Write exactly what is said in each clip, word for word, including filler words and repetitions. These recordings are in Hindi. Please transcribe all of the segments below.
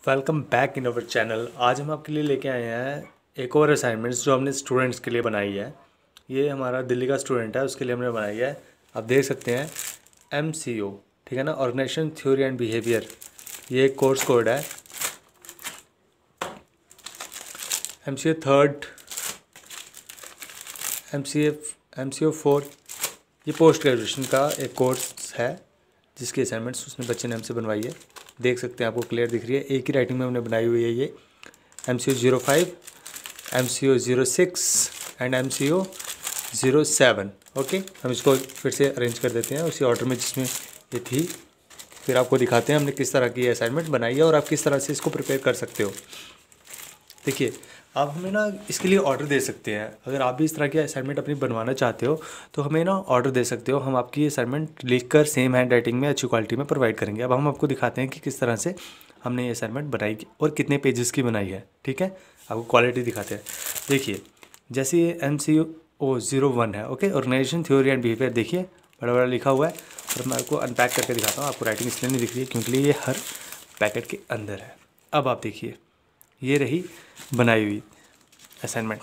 Welcome back in our channel. आज हम आपके लिए लेके आए हैं एक और असाइनमेंट्स जो हमने स्टूडेंट्स के लिए बनाई है। ये हमारा दिल्ली का स्टूडेंट है, उसके लिए हमने बनाई है। आप देख सकते हैं एम सी ओ, ठीक है ना, ऑर्गेनाइजेशन थ्योरी एंड बिहेवियर। ये एक कोर्स कोड है। M C O third, M C F M C O four, ये पोस्ट ग्रेजुएशन का एक कोर्स है जिसकी असाइनमेंट्स उसने बच्चे ने हमसे बनवाई है। देख सकते हैं, आपको क्लियर दिख रही है। एक ही राइटिंग में हमने बनाई हुई है ये M C O zero five, M C O zero six and M C O zero seven. Okay, हम इसको फिर से अरेंज कर देते हैं उसी ऑर्डर में जिसमें ये थी। फिर आपको दिखाते हैं हमने किस तरह की असाइनमेंट बनाई है और आप किस तरह से इसको प्रिपेयर कर सकते हो। देखिए, आप हमें ना इसके लिए ऑर्डर दे सकते हैं। अगर आप भी इस तरह की असाइनमेंट अपनी बनवाना चाहते हो तो हमें ना ऑर्डर दे सकते हो। हम आपकी असाइनमेंट लिखकर सेम हैंड राइटिंग में अच्छी क्वालिटी में प्रोवाइड करेंगे। अब हम आपको दिखाते हैं कि किस तरह से हमने ये असाइनमेंट बनाई और कितने पेजेस की बनाई है। ठीक है, आपको क्वालिटी दिखाते हैं। देखिए, जैसे ये M C O zero one है, okay, organisation theory and behaviour. देखिए, बड़ा बड़ा लिखा हुआ है और मैं आपको अनपैक करके दिखाता हूँ। आपको राइटिंग इसलिए नहीं दिख रही है क्योंकि ये हर पैकेट के अंदर है। अब आप देखिए, ये रही बनाई हुई असाइनमेंट।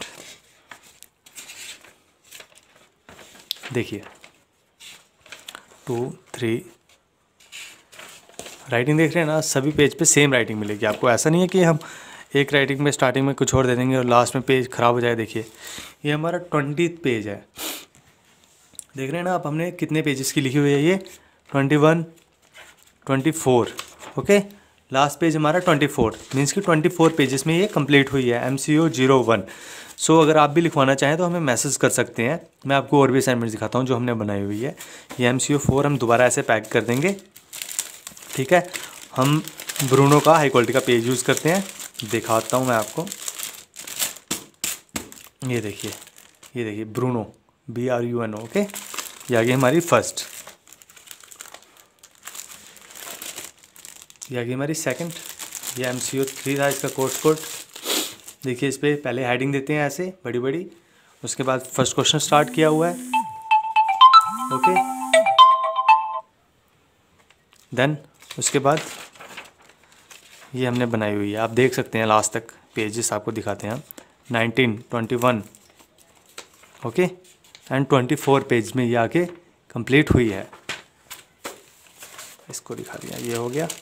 देखिए, टू थ्री राइटिंग देख रहे हैं ना, सभी पेज पे सेम राइटिंग मिलेगी आपको। ऐसा नहीं है कि हम एक राइटिंग में स्टार्टिंग में कुछ और दे देंगे और लास्ट में पेज ख़राब हो जाए। देखिए, ये हमारा ट्वेंटी पेज है। देख रहे हैं ना आप, हमने कितने पेजेस की लिखी हुई है? ये twenty one, twenty four. Okay, last page हमारा ट्वेंटी फोर, मीन्स कि ट्वेंटी फोर पेजेस में ये कंप्लीट हुई है M C O zero one. So अगर आप भी लिखवाना चाहें तो हमें मैसेज कर सकते हैं। मैं आपको और भी असाइनमेंट दिखाता हूँ जो हमने बनाई हुई है। ये एम सी ओ फोर हम दोबारा ऐसे पैक कर देंगे। ठीक है, हम ब्रूनो का हाई क्वालिटी का पेज यूज़ करते हैं। दिखाता हूँ मैं आपको। ये देखिए, ये देखिए Bruno, B R U N O. Okay, ये आ गई हमारी फर्स्ट, ये आ गई हमारी सेकंड। ये एम सी ओ थ्री था इसका कोर्स कोड। देखिए, इस पर पहले हेडिंग देते हैं ऐसे बड़ी बड़ी, उसके बाद फर्स्ट क्वेश्चन स्टार्ट किया हुआ है। ओके, देन उसके बाद ये हमने बनाई हुई है। आप देख सकते हैं लास्ट तक पेजेस आपको दिखाते हैं हम। Nineteen, twenty one, okay, and twenty four page में ये आके कंप्लीट हुई है। इसको दिखा दिया, ये हो गया।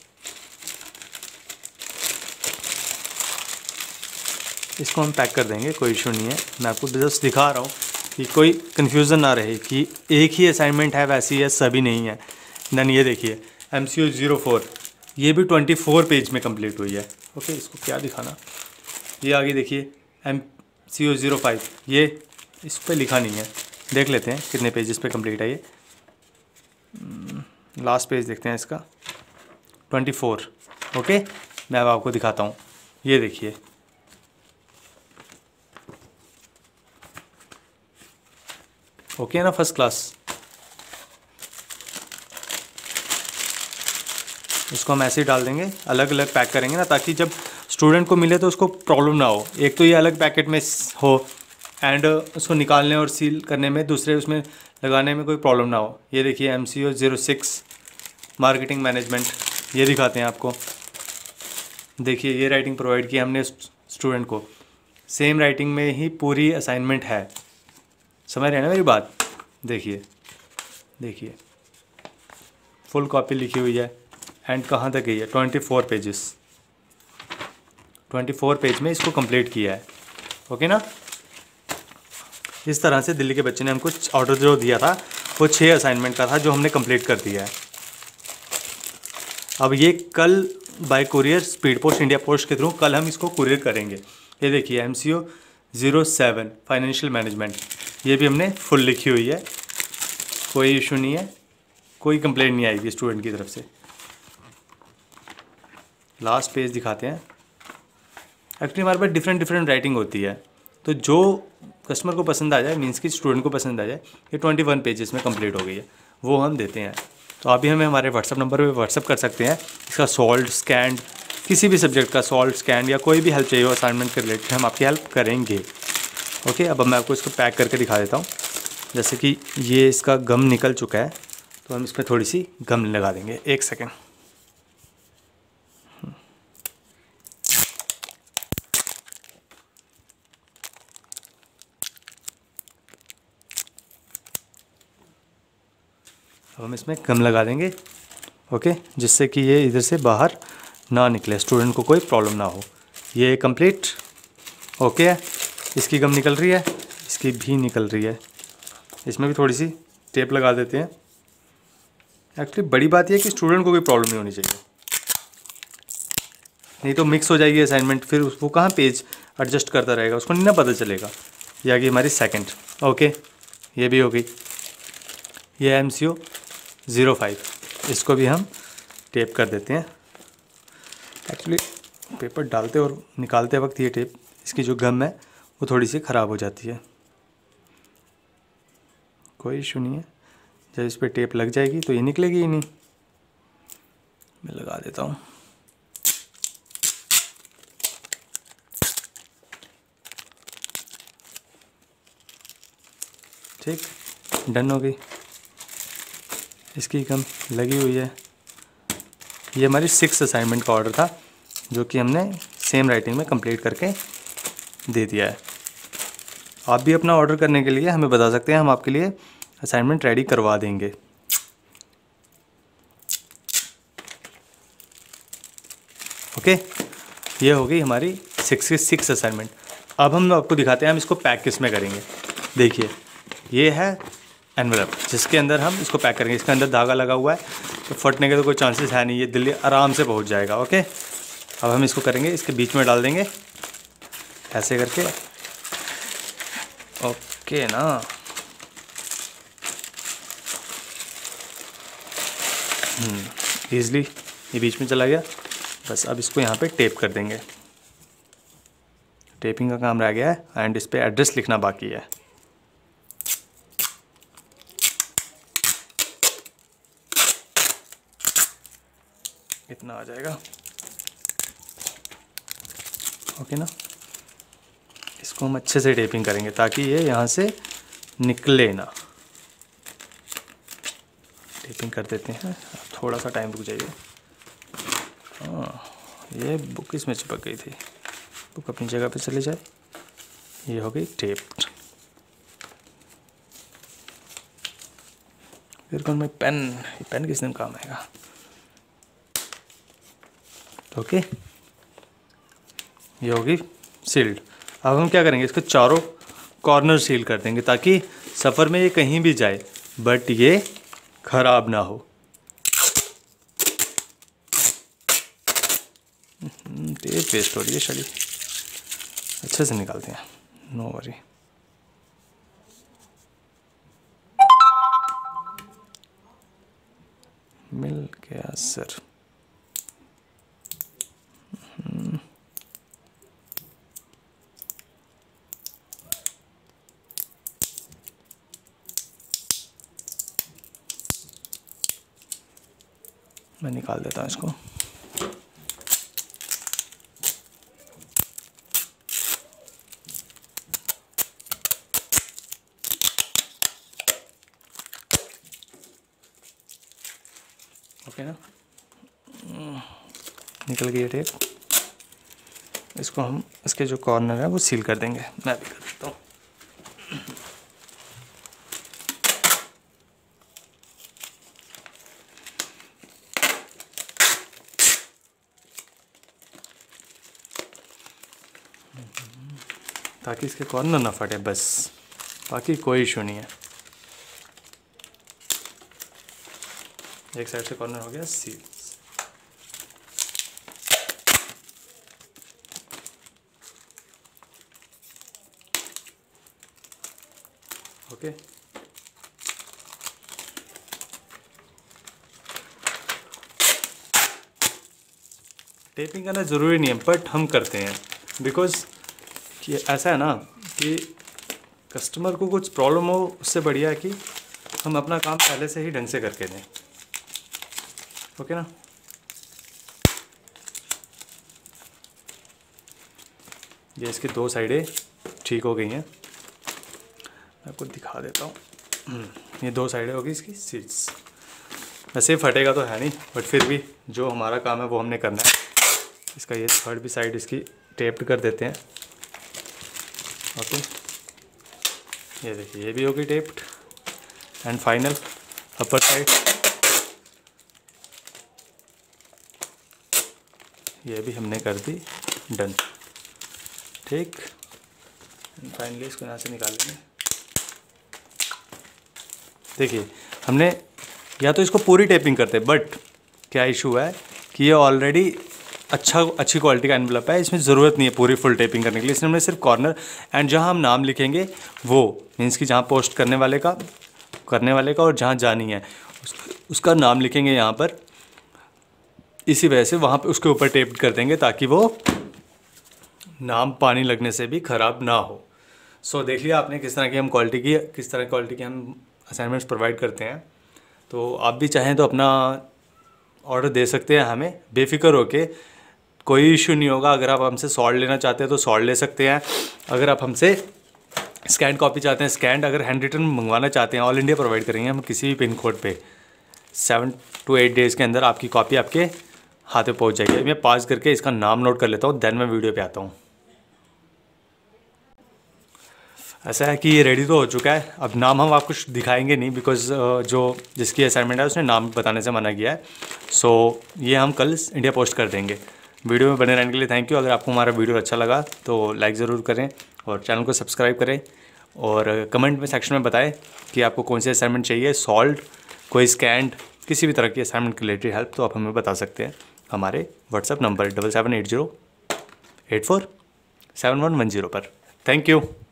इसको हम पैक कर देंगे, कोई इशू नहीं है। मैं आपको जस्ट दिखा रहा हूँ कि कोई कन्फ्यूज़न ना रहे कि एक ही असाइनमेंट है वैसी है, सभी नहीं है। देन ये देखिए M C O zero four, ये भी ट्वेंटी फोर पेज में कंप्लीट हुई है। ओके, इसको क्या दिखाना, ये आगे देखिए M C O zero five, ये इस पर लिखा नहीं है। देख लेते हैं कितने पेजेस पे कंप्लीट है ये। लास्ट पेज देखते हैं इसका, ट्वेंटी फोर। ओके, मैं अब आपको दिखाता हूँ। ये देखिए, ओके है ना, फर्स्ट क्लास। इसको हम ऐसे ही डाल देंगे, अलग अलग पैक करेंगे ना, ताकि जब स्टूडेंट को मिले तो उसको प्रॉब्लम ना हो। एक तो ये अलग पैकेट में हो एंड उसको निकालने और सील करने में, दूसरे उसमें लगाने में कोई प्रॉब्लम ना हो। ये देखिए M C O zero six, marketing management, ये दिखाते हैं आपको। देखिए, ये राइटिंग प्रोवाइड की हमने स्टूडेंट को, सेम राइटिंग में ही पूरी असाइनमेंट है। समझ रहे हैं ना मेरी बात? देखिए, देखिए फुल कॉपी लिखी हुई है एंड कहाँ तक गई है? Twenty four pages, twenty four page में इसको कंप्लीट किया है। ओके ना, इस तरह से दिल्ली के बच्चे ने हमको ऑर्डर जो दिया था वो छः असाइनमेंट का था जो हमने कंप्लीट कर दिया है। अब ये कल by courier speed post India post के थ्रू कल हम इसको कुरियर करेंगे। ये देखिए M C O zero seven, financial management, ये भी हमने फुल लिखी हुई है। कोई इशू नहीं है, कोई कंप्लेंट नहीं आएगी स्टूडेंट की तरफ से। लास्ट पेज दिखाते हैं। एक्चुअली हमारे पास डिफरेंट डिफरेंट राइटिंग होती है, तो जो कस्टमर को पसंद आ जाए, मीन्स कि स्टूडेंट को पसंद आ जाए, ये ट्वेंटी वन पेजेस में कंप्लीट हो गई है, वो हम देते हैं। तो आप भी हमें हमारे व्हाट्सअप नंबर पे व्हाट्सअप कर सकते हैं। इसका सॉल्ट स्कैन, किसी भी सब्जेक्ट का सॉल्ट स्कैन या कोई भी हेल्प चाहिए हो असाइनमेंट के रिलेटेड, हम आपकी हेल्प करेंगे। ओके, अब मैं आपको इसको पैक करके दिखा देता हूँ। जैसे कि ये इसका गम निकल चुका है, तो हम इस पर थोड़ी सी गम लगा देंगे। एक सेकेंड। अब हम इसमें गम लगा देंगे, ओके, जिससे कि ये इधर से बाहर ना निकले, स्टूडेंट को कोई प्रॉब्लम ना हो। ये कंप्लीट ओके है। इसकी गम निकल रही है, इसकी भी निकल रही है। इसमें भी थोड़ी सी टेप लगा देते हैं। एक्चुअली बड़ी बात यह है कि स्टूडेंट को कोई प्रॉब्लम नहीं होनी चाहिए, नहीं तो मिक्स हो जाएगी असाइनमेंट, फिर वो कहाँ पेज एडजस्ट करता रहेगा, उसको नहीं ना पता चलेगा। ये आ गई हमारी सेकंड, ओके, ये भी हो गई। ये M C O zero five, इसको भी हम टेप कर देते हैं। एक्चुअली पेपर डालते और निकालते वक्त ये टेप, इसकी जो गम है वो थोड़ी सी ख़राब हो जाती है, कोई इशू नहीं है। जब इस पर टेप लग जाएगी तो ये निकलेगी ही नहीं। मैं लगा देता हूँ। ठीक, डन हो गई। इसकी गम लगी हुई है। ये हमारी सिक्स असाइनमेंट का ऑर्डर था, जो कि हमने सेम राइटिंग में कंप्लीट करके दे दिया है। आप भी अपना ऑर्डर करने के लिए हमें बता सकते हैं, हम आपके लिए असाइनमेंट रेडी करवा देंगे। ओके, ये हो गई हमारी सिक्स की सिक्स असाइनमेंट। अब हम आपको दिखाते हैं हम इसको पैक किस में करेंगे। देखिए, ये है एनवेलप जिसके अंदर हम इसको पैक करेंगे। इसके अंदर धागा लगा हुआ है, तो फटने के तो कोई चांसेस है नहीं, ये दिल्ली आराम से पहुंच जाएगा। ओके, अब हम इसको करेंगे, इसके बीच में डाल देंगे ऐसे करके। ओके ना, ईज़िली ये बीच में चला गया। बस अब इसको यहाँ पे टेप कर देंगे। टेपिंग का काम रह गया है एंड इस पर एड्रेस लिखना बाकी है। इतना आ जाएगा, ओके ना। इसको हम अच्छे से टेपिंग करेंगे ताकि ये यहाँ से निकले ना। टेपिंग कर देते हैं, थोड़ा सा टाइम रुक जाइए। हाँ, ये बुक इसमें चिपक गई थी, बुक अपनी जगह पे चले जाए। ये हो गई टेप्ड। फिर कौन मैं पेन, पेन किस दिन काम आएगा। ओके, ये होगी सील्ड। अब हम क्या करेंगे, इसके चारों कॉर्नर सील कर देंगे ताकि सफ़र में ये कहीं भी जाए बट ये ख़राब ना हो। टेप वेस्ट हो रही है, चलिए अच्छे से निकालते हैं, नो वरी। मिल गया सर। मैं निकाल देता हूँ इसको। ओके ना, निकल गई टेप। इसको हम इसके जो कॉर्नर है वो सील कर देंगे। मैं भी कर देता हूँ। ताकि इसके कॉर्नर ना फटे, बस, बाकी कोई इशू नहीं है। एक साइड से कॉर्नर हो गया सील। ओके, टेपिंग करना ज़रूरी नहीं है बट हम करते हैं बिकॉज कि ऐसा है ना कि कस्टमर को कुछ प्रॉब्लम हो, उससे बढ़िया है कि हम अपना काम पहले से ही ढंग से करके दें। ओके ना, ये इसकी दो साइडें ठीक हो गई हैं। मैं आपको दिखा देता हूँ। ये दो साइडें होगी इसकी सीट्स। वैसे फटेगा तो है नहीं बट फिर भी जो हमारा काम है वो हमने करना है। इसका ये थर्ड भी साइड इसकी टेप्ड कर देते हैं। ओके, ये देखिए, ये भी होगी taped. And final upper side, ये भी हमने कर दी डन। ठीक, फाइनली इसको यहाँ से निकाल लेंगे। देखिए हमने या तो इसको पूरी टेपिंग करते, बट क्या इशू है कि ये ऑलरेडी अच्छा अच्छी क्वालिटी का एनवलप है, इसमें ज़रूरत नहीं है पूरी फुल टेपिंग करने के लिए। इसमें हमने सिर्फ कॉर्नर एंड जहाँ हम नाम लिखेंगे वो मीन्स कि जहाँ पोस्ट करने वाले का करने वाले का और जहाँ जानी है उस, उसका नाम लिखेंगे यहाँ पर। इसी वजह से वहाँ पे उसके ऊपर टेप कर देंगे ताकि वो नाम पानी लगने से भी ख़राब ना हो। सो so, देख लिया आपने किस तरह की हम क्वालिटी की किस तरह क्वालिटी की हम असाइनमेंट्स प्रोवाइड करते हैं। तो आप भी चाहें तो अपना ऑर्डर दे सकते हैं हमें, बेफिक्र होके, कोई इशू नहीं होगा। अगर आप हमसे सॉल्ड लेना चाहते हैं तो सॉल्ड ले सकते हैं। अगर आप हमसे स्कैन कॉपी चाहते हैं स्कैंड, अगर हैंड रिटन मंगवाना चाहते हैं ऑल इंडिया प्रोवाइड करेंगे हम किसी भी पिन कोड पे। सेवन टू एट डेज़ के अंदर आपकी कॉपी आपके हाथ में पहुंच जाएगी। मैं पास करके इसका नाम नोट कर लेता हूँ, देन मैं वीडियो पे आता हूँ। ऐसा है कि ये रेडी तो हो चुका है। अब नाम हम आपको दिखाएंगे नहीं, बिकॉज जो जिसकी असाइनमेंट है उसने नाम बताने से मना किया है। सो ये हम कल इंडिया पोस्ट कर देंगे। वीडियो में बने रहने के लिए थैंक यू। अगर आपको हमारा वीडियो अच्छा लगा तो लाइक ज़रूर करें और चैनल को सब्सक्राइब करें, और कमेंट में सेक्शन में बताएं कि आपको कौन सी असाइनमेंट चाहिए, सॉल्व, कोई स्कैंड, किसी भी तरह की असाइनमेंट के रिलेटेड हेल्प, तो आप हमें बता सकते हैं। हमारे WhatsApp number double seven eight zero eight four seven one one zero पर। Thank you.